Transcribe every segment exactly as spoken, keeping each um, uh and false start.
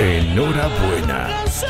Enhorabuena.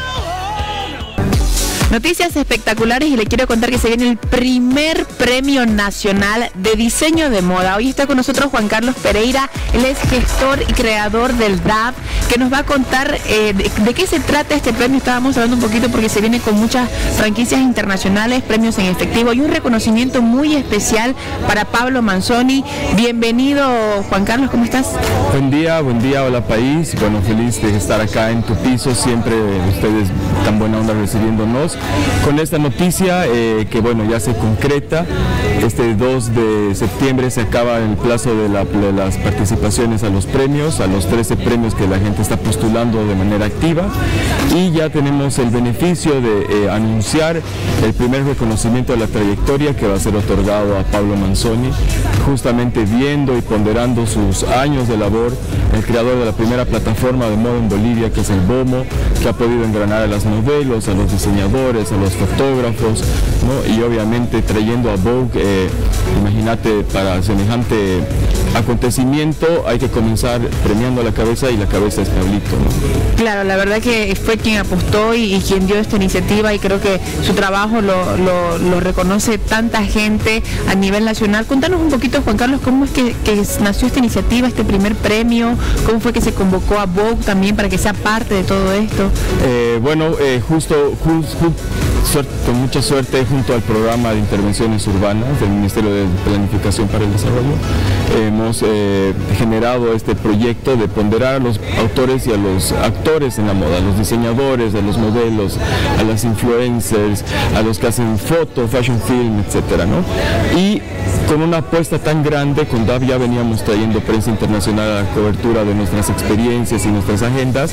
Noticias espectaculares y le quiero contar que se viene el primer premio nacional de diseño de moda. Hoy está con nosotros Juan Carlos Pereira, él es gestor y creador del D A P, que nos va a contar eh, de, de qué se trata este premio. Estábamos hablando un poquito porque se viene con muchas franquicias internacionales, premios en efectivo y un reconocimiento muy especial para Pablo Manzoni. Bienvenido, Juan Carlos, ¿cómo estás? Buen día, buen día, hola país. Bueno, feliz de estar acá en tu piso, siempre ustedes tan buena onda recibiéndonos. Con esta noticia eh, que bueno, ya se concreta, este dos de septiembre se acaba el plazo de, la, de las participaciones a los premios, a los trece premios que la gente está postulando de manera activa, y ya tenemos el beneficio de eh, anunciar el primer reconocimiento de la trayectoria que va a ser otorgado a Pablo Manzoni, justamente viendo y ponderando sus años de labor, el creador de la primera plataforma de moda en Bolivia, que es el BOMO, que ha podido engranar a las modelos, a los diseñadores, a los fotógrafos, ¿no? Y obviamente trayendo a Vogue, eh, imagínate, para semejante acontecimiento hay que comenzar premiando a la cabeza, y la cabeza es Pablito, ¿no? Claro, la verdad que fue quien apostó y, y quien dio esta iniciativa, y creo que su trabajo lo, lo, lo reconoce tanta gente a nivel nacional. Contanos un poquito, Juan Carlos, cómo es que, que nació esta iniciativa, este primer premio, cómo fue que se convocó a Vogue también para que sea parte de todo esto. Eh, bueno, eh, justo, justo Suerte, con mucha suerte, junto al programa de intervenciones urbanas del Ministerio de Planificación para el Desarrollo, hemos eh, generado este proyecto de ponderar a los autores y a los actores en la moda, a los diseñadores, a los modelos, a las influencers, a los que hacen foto, fashion film, etcétera, ¿no? Y con una apuesta tan grande, con D A P ya veníamos trayendo prensa internacional a la cobertura de nuestras experiencias y nuestras agendas.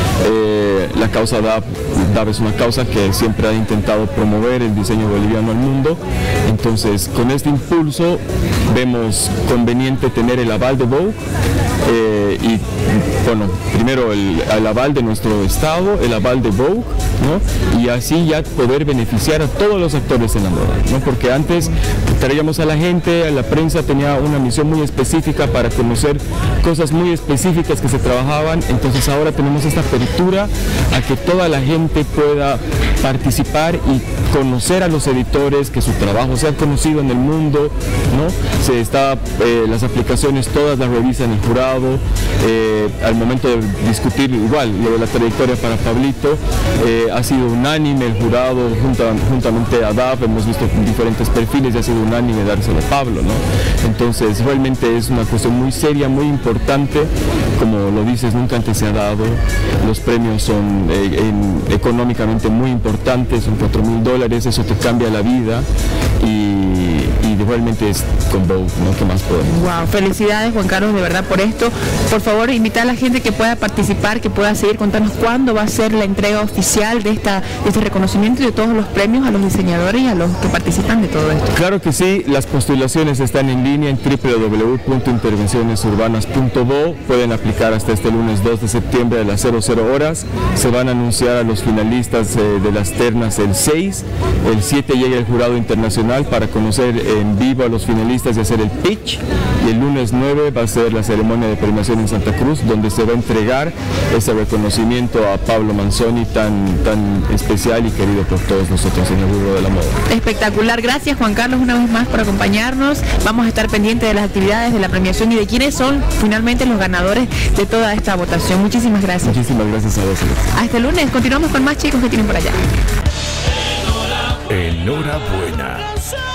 Eh, la causa D A P, D A P es una causa que siempre ha intentado promover el diseño boliviano al mundo. Entonces, con este impulso vemos conveniente tener el aval de Vogue, eh, y bueno, primero el, el aval de nuestro estado, el aval de Vogue, ¿no? Y así ya poder beneficiar a todos los actores en la moda, ¿no? Porque antes traíamos a la gente, a la prensa tenía una misión muy específica para conocer cosas muy específicas que se trabajaban. Entonces ahora tenemos esta apertura a que toda la gente pueda participar y conocer a los editores, que su trabajo sea conocido en el mundo, ¿no? Se está, eh, las aplicaciones todas las revisan el jurado, eh, al momento de discutir igual lo de la trayectoria para Pablito, eh, ha sido unánime el jurado, junta, juntamente a D A P, hemos visto diferentes perfiles y ha sido unánime dárselo a Pablo, ¿no? Entonces realmente es una cuestión muy seria, muy importante, como lo dices, nunca antes se ha dado. Los premios son eh, en, económicamente muy importantes, son cuatro mil dólares, eso te cambia la vida, y, y realmente es con Vogue, ¿no? ¿Qué más podemos? Wow, felicidades, Juan Carlos, de verdad, por esto. Por favor, invita a la gente que pueda participar, que pueda seguir. Contarnos cuándo va a ser la entrega oficial de, esta, de este reconocimiento y de todos los premios a los diseñadores y a los que participan de todo esto. Claro que sí, las postulaciones están en línea en w w w punto intervenciones urbanas punto bo. Pueden aplicar hasta este lunes dos de septiembre a las cero cero horas. Se van a anunciar a los finalistas eh, de las ternas el seis. El siete llega el jurado internacional para conocer en vivo a los finalistas y hacer el pitch. Y el lunes nueve va a ser la ceremonia de premiación en Santa Cruz, donde se va a entregar ese reconocimiento a Pablo Manzoni, tan, tan especial y querido por todos nosotros en el rubro de la moda. Espectacular, gracias Juan Carlos una vez más por acompañarnos. Vamos a estar pendientes de las actividades de la premiación y de quiénes son finalmente los ganadores de toda esta votación. Muchísimas gracias. Muchísimas gracias a vos. Hasta el lunes, continuamos con más chicos que tienen por allá. Enhorabuena.